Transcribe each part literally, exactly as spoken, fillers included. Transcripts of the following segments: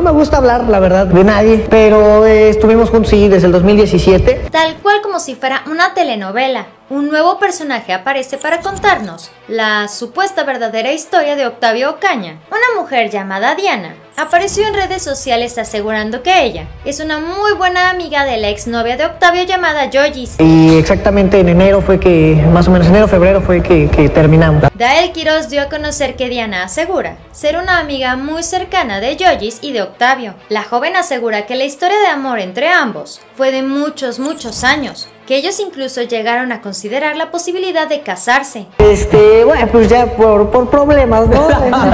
No me gusta hablar, la verdad, de nadie, pero eh, estuvimos juntos, sí, desde el dos mil diecisiete. Tal cual como si fuera una telenovela, un nuevo personaje aparece para contarnos la supuesta verdadera historia de Octavio Ocaña. Una mujer llamada Diana apareció en redes sociales asegurando que ella es una muy buena amiga de la exnovia de Octavio llamada Yoyis. Y exactamente en enero fue que, más o menos enero, febrero fue que, que terminamos. Dael Quiroz dio a conocer que Diana asegura ser una amiga muy cercana de Yoyis y de Octavio. La joven asegura que la historia de amor entre ambos fue de muchos, muchos años, que ellos incluso llegaron a considerar la posibilidad de casarse. Este, bueno, pues ya por, por problemas, ¿no?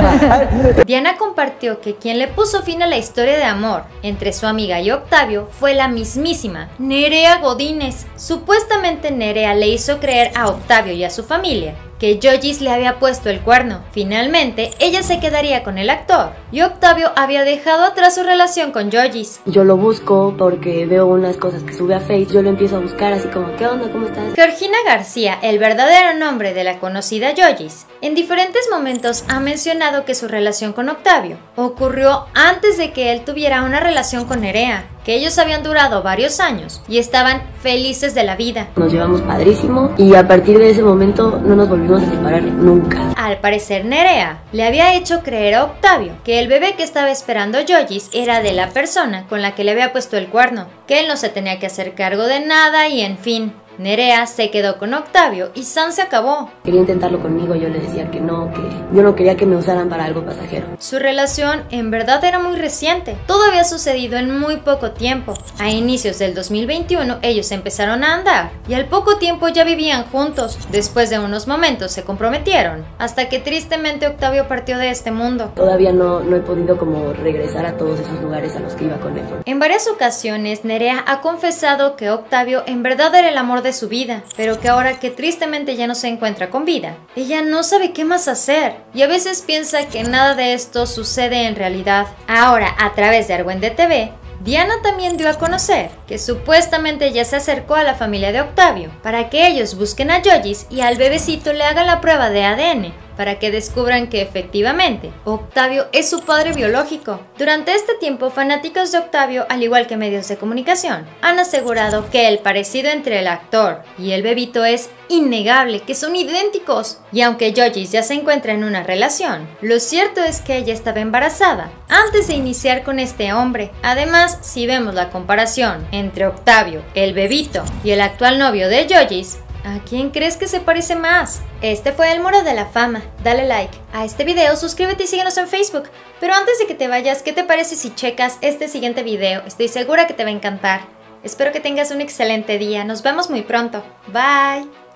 Diana compartió que quien le puso fin a la historia de amor entre su amiga y Octavio fue la mismísima Nerea Godínez. Supuestamente Nerea le hizo creer a Octavio y a su familia que Yoyis le había puesto el cuerno. Finalmente, ella se quedaría con el actor y Octavio había dejado atrás su relación con Yoyis. Yo lo busco porque veo unas cosas que sube a Face, yo lo empiezo a buscar así como, ¿qué onda? ¿Cómo estás? Georgina García, el verdadero nombre de la conocida Yoyis, en diferentes momentos ha mencionado que su relación con Octavio ocurrió antes de que él tuviera una relación con Nerea, que ellos habían durado varios años y estaban felices de la vida. Nos llevamos padrísimo y a partir de ese momento no nos volvimos a separar nunca. Al parecer Nerea le había hecho creer a Octavio que el bebé que estaba esperando Yoyis era de la persona con la que le había puesto el cuerno, que él no se tenía que hacer cargo de nada y en fin. Nerea se quedó con Octavio y San se acabó. Quería intentarlo conmigo, yo le decía que no, que yo no quería que me usaran para algo pasajero. Su relación en verdad era muy reciente, todo había sucedido en muy poco tiempo. A inicios del dos mil veintiuno ellos empezaron a andar y al poco tiempo ya vivían juntos. Después de unos momentos se comprometieron, hasta que tristemente Octavio partió de este mundo. Todavía no, no he podido como regresar a todos esos lugares a los que iba con él. En varias ocasiones Nerea ha confesado que Octavio en verdad era el amor de de su vida, pero que ahora que tristemente ya no se encuentra con vida, ella no sabe qué más hacer y a veces piensa que nada de esto sucede en realidad. Ahora, a través de Argüende T V, Diana también dio a conocer que supuestamente ya se acercó a la familia de Octavio para que ellos busquen a Yoyis y al bebecito le hagan la prueba de A D N para que descubran que efectivamente Octavio es su padre biológico. Durante este tiempo, fanáticos de Octavio, al igual que medios de comunicación, han asegurado que el parecido entre el actor y el bebito es innegable, que son idénticos. Y aunque Yoyis ya se encuentra en una relación, lo cierto es que ella estaba embarazada antes de iniciar con este hombre. Además, si vemos la comparación entre Octavio, el bebito, y el actual novio de Yoyis, ¿a quién crees que se parece más? Este fue el Muro de la Fama. Dale like a este video, suscríbete y síguenos en Facebook. Pero antes de que te vayas, ¿qué te parece si checas este siguiente video? Estoy segura que te va a encantar. Espero que tengas un excelente día. Nos vemos muy pronto. Bye.